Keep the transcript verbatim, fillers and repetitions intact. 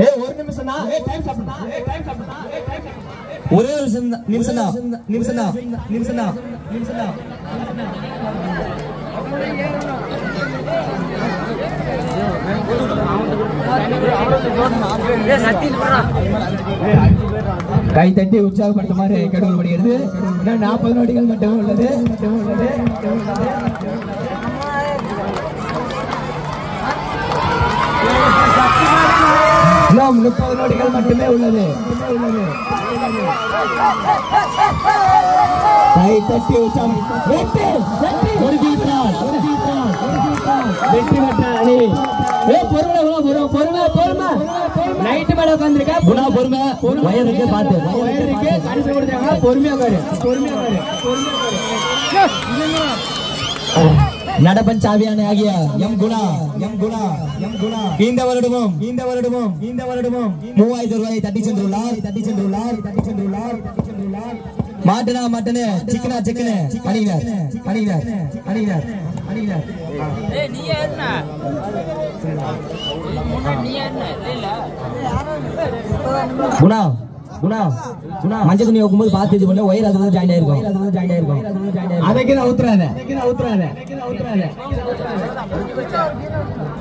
ஏய் ஒரு நிமிஷம் தான். ஏய் டைம் சாப்பிடுடா. ஏய் டைம் சாப்பிடுடா. ஏய் டைம் சாப்பிடுடா. ஒரே ஒரு நிமிஷம் தான். நிமிஷம் தான். நிமிஷம் தான். நிமிஷம் தான். கை தட்டி உற்சாகப்படுத்துமாறு கேட்டுக்கொள்ளப்படுகிறது. நாற்பது நொடிகள் மட்டும் உள்ளது. முப்பது நொடிகள் மட்டுமே உள்ளது. கை தட்டி உற்சாகம். வெற்றி பெற்ற அணி. பொறுமை பொறுமை பொறுமை நைட்டு மேல உட்காந்துருக்க குணா பொறுமை வயதுக்கு பார்த்து வயதுக்கு கணிசு கொடுத்தாங்க. பொறுமையா பாரு பொறுமையா பாரு நடப்பஞ்சாவியான ஆகிய M Guna M Guna M Guna இந்த வருடமும் இந்த வருடமும் இந்த வருடமும் மூவாயிரம் ரூபாய் தட்டி சென்றுள்ளார் தட்டி சென்றுள்ளார் தட்டி சென்றுள்ளார் தட்டி சென்றுள்ளார் மாட்டனா மாட்டனு சிக்கனா சிக்கனு அணியினர் அணியினர் அணியினர் அணியினர் குணா குணா குணா மஞ்சள் துணி வைக்கும்போது பார்த்து இது பண்ண ஒயர் அதுல ஜாயின் ஆயிருக்கும் அதுல ஜாயின் ஆயிருக்கும். அதுக்கு நான் ஊத்துறாத அதுக்கு நான் ஊத்துறாத அதுக்கு நான் ஊத்துறாத